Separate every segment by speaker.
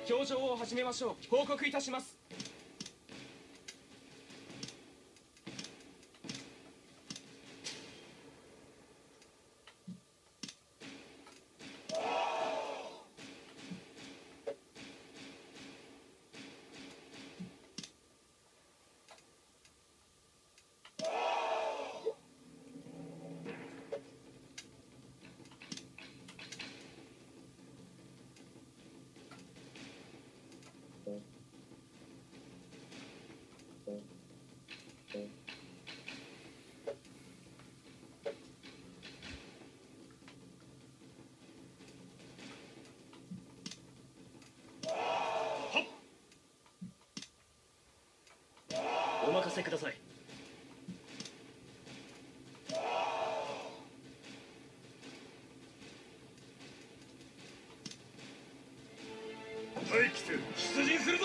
Speaker 1: 表情を始めましょう。報告いたします。
Speaker 2: お任せください。
Speaker 3: 待機せよ。出陣するぞ。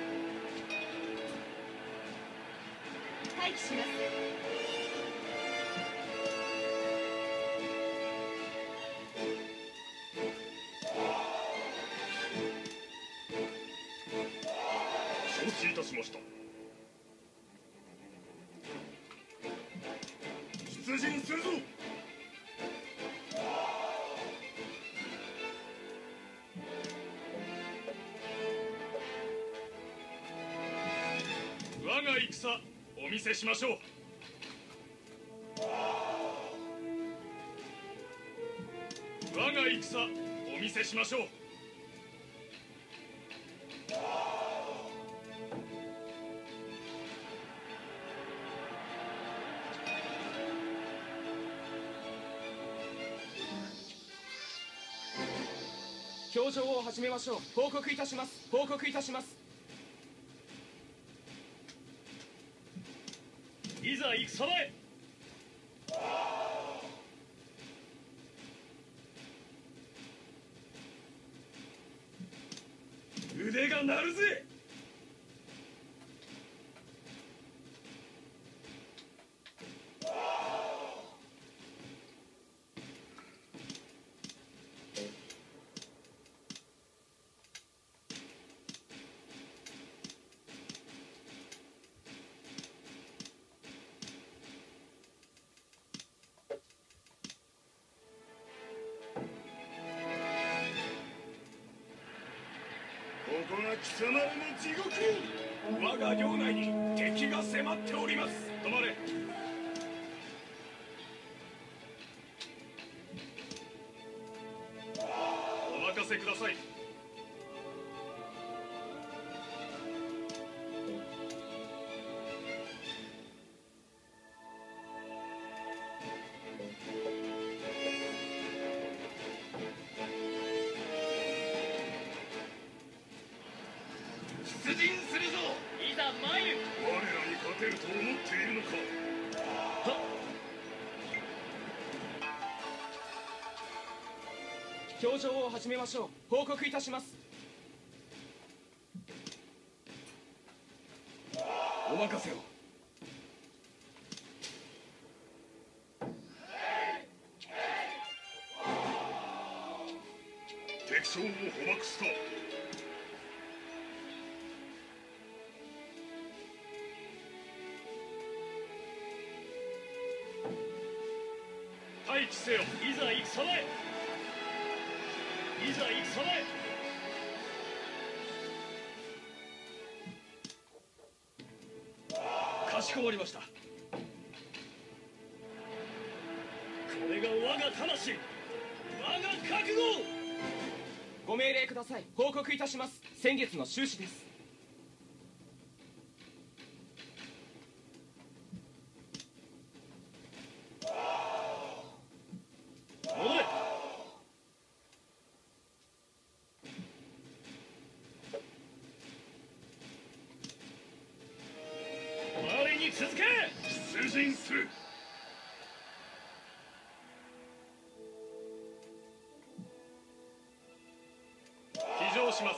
Speaker 4: 待機します。
Speaker 3: 承知いたしました。出陣するぞ。我が戦お見せしましょう。我が戦お見せしましょう。
Speaker 1: 表情を始めましょう。報告いたします。報告いたします。
Speaker 2: いざ戦場へ。
Speaker 3: 腕が鳴るぜ。ここが貴様らの地獄。我が領内に敵が迫っております。止まれ。お任せください。出陣するぞ。
Speaker 2: いざ参る。
Speaker 3: 我らに勝てると思っているのか。
Speaker 2: はっ。
Speaker 1: 表情を始めましょう。報告いたします。
Speaker 3: お任せを。敵将を捕獲した。待機せよ。
Speaker 2: いざ戦場へ。いざ戦場へ。かしこまりました。これが我が魂、我が覚悟。
Speaker 1: ご命令ください。報告いたします。先月の収支です。
Speaker 2: 戻れ。我に続け。
Speaker 3: 出陣する。
Speaker 2: 騎乗します。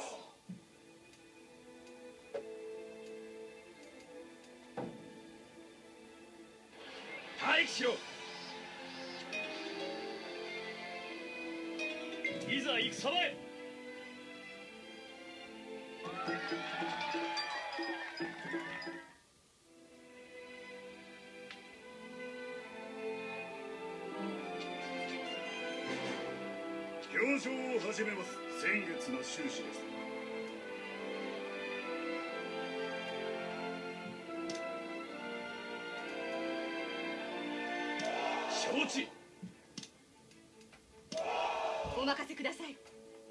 Speaker 3: 待機しろ。
Speaker 2: いざ戦場へ。
Speaker 3: 表彰を始めます。先月の収支です。
Speaker 2: 承知。
Speaker 4: お任せください。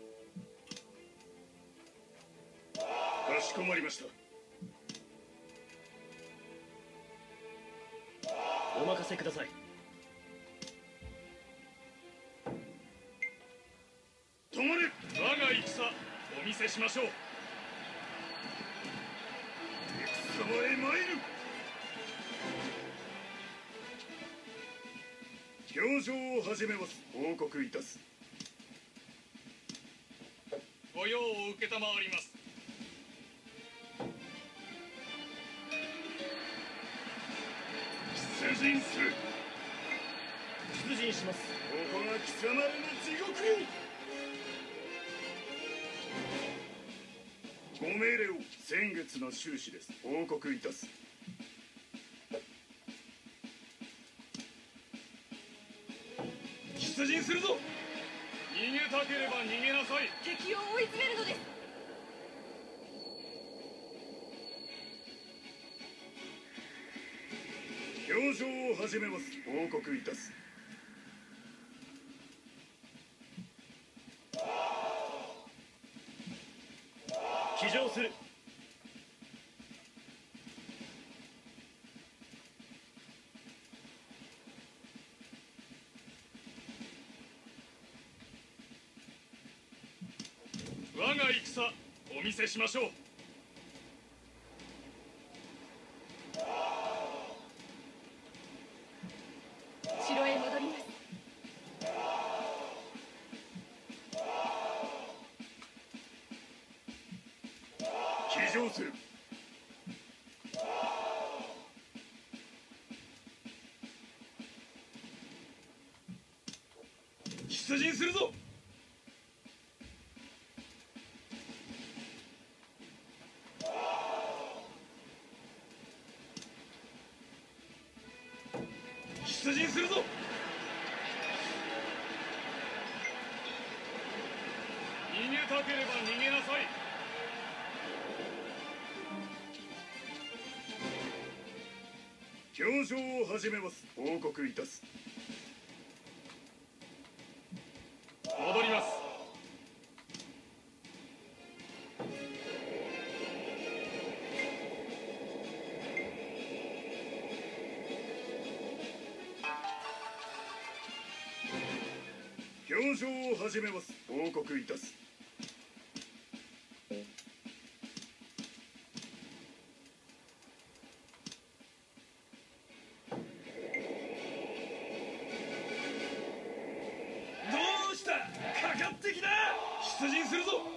Speaker 3: かしこまりました。
Speaker 2: お任せください。
Speaker 3: 止まれ。我が戦お見せしましょう。戦場へ参る。表彰を始めます。報告いたす。
Speaker 2: 御用を承ります。
Speaker 3: 出陣する。
Speaker 2: 出陣します。
Speaker 3: ここが貴様らの地獄よ。ご命令を。先月の収支です。報告いたす。
Speaker 2: 出陣するぞ。逃げたければ逃げなさい。
Speaker 4: 敵を追い詰めるのです。
Speaker 3: 表彰を始めます。報告いたす。
Speaker 2: 騎乗する。我が戦お見せしましょう。
Speaker 4: 城へ戻ります。
Speaker 3: 騎乗する。
Speaker 2: 出陣するぞ。出陣するぞ。逃げたければ逃げなさい。
Speaker 3: 表彰を始めます。報告いたす。
Speaker 2: 戻ります。
Speaker 3: 表彰を始めます。報告いたす。
Speaker 2: どうした。かかってきな。出陣するぞ。